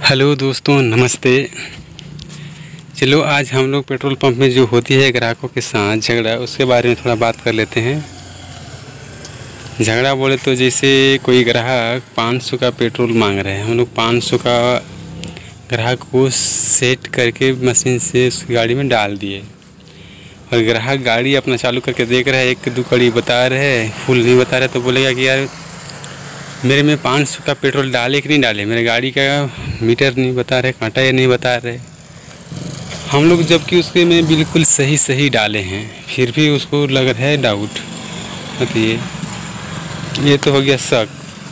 Hello दोस्तों, नमस्ते। चलो आज हम लोग पेट्रोल पंप में जो होती है ग्राहकों के साथ झगड़ा, उसके बारे में थोड़ा बात कर लेते हैं। झगड़ा बोले तो जैसे कोई ग्राहक 500 का पेट्रोल मांग रहे हैं, हम लोग 500 का ग्राहक को सेट करके मशीन से उस गाड़ी में डाल दिए और ग्राहक गाड़ी अपना चालू करके देख रहा है, 1-2 कड़ी बता रहे है, फुल नहीं बता रहे, तो बोलेगा कि यार मेरे में 500 का पेट्रोल डाले कि नहीं डाले, मेरे गाड़ी का मीटर नहीं बता रहे, कांटा ये नहीं बता रहे। हम लोग जबकि उसके में बिल्कुल सही डाले हैं, फिर भी उसको लग रहा है डाउट। बताइए, ये तो हो गया शक,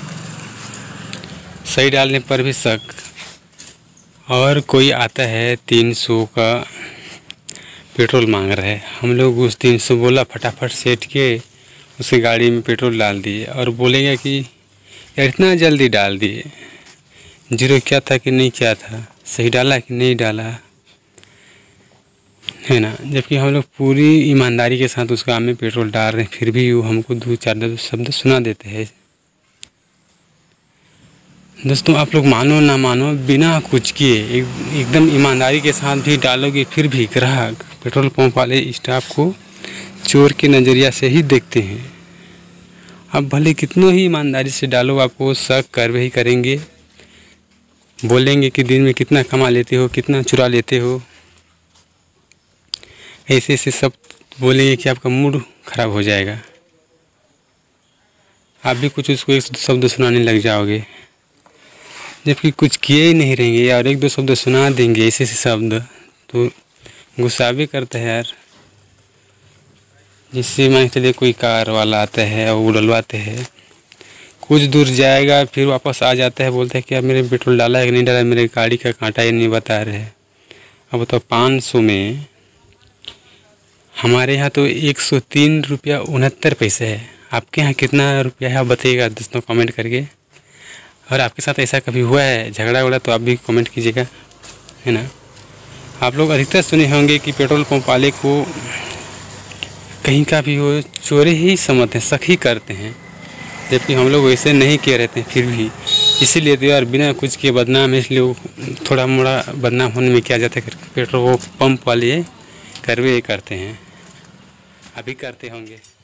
सही डालने पर भी शक। और कोई आता है 300 का पेट्रोल मांग रहा है, हम लोग उस 300 बोला फटाफट सेट के उसकी गाड़ी में पेट्रोल डाल दिए और बोलेंगे कि यार इतना जल्दी डाल दिए, जीरो क्या था कि नहीं क्या था, सही डाला कि नहीं डाला, है ना। जबकि हम लोग पूरी ईमानदारी के साथ उस काम में पेट्रोल डाल रहे हैं, फिर भी वो हमको 2-4 शब्द सुना देते हैं। दोस्तों, आप लोग मानो ना मानो, बिना कुछ किए एकदम ईमानदारी के साथ भी डालोगे, फिर भी ग्राहक पेट्रोल पंप वाले स्टाफ को चोर के नज़रिया से ही देखते हैं। आप भले कितनों ही ईमानदारी से डालो, आपको शक कर ही करेंगे, बोलेंगे कि दिन में कितना कमा लेते हो, कितना चुरा लेते हो, ऐसे सब बोलेंगे कि आपका मूड खराब हो जाएगा। आप भी कुछ उसको 1-2 शब्द सुनाने लग जाओगे, जबकि कुछ किए ही नहीं रहेंगे और 1-2 शब्द सुना देंगे ऐसे शब्द, तो गुस्सा भी करता है यार। जिससे मान के चलिए कोई कार वाला आता है और उड़लवाते हैं, कुछ दूर जाएगा फिर वापस आ जाता है, बोलता है कि यार मेरे पेट्रोल डाला है कि नहीं डाला, मेरे गाड़ी का कांटा ही नहीं बता रहे। अब तो 500 में हमारे यहाँ तो 103 रुपया 69 पैसे है। आपके यहाँ कितना रुपया है आप बताइएगा दोस्तों कमेंट करके। और आपके साथ ऐसा कभी हुआ है झगड़ा वगड़ा, तो आप भी कमेंट कीजिएगा, है ना। आप लोग अधिकतर सुने होंगे कि पेट्रोल पंप वाले को कहीं का भी हो चोरी ही समझते हैं, शक ही करते हैं, जबकि हम लोग वैसे नहीं किए रहते हैं। फिर भी इसीलिए तो यार बिना कुछ किए बदनाम है, इसलिए थोड़ा मोड़ा बदनाम होने में क्या जाता है, पेट्रोल पंप वाले करवे करते हैं, अभी करते होंगे।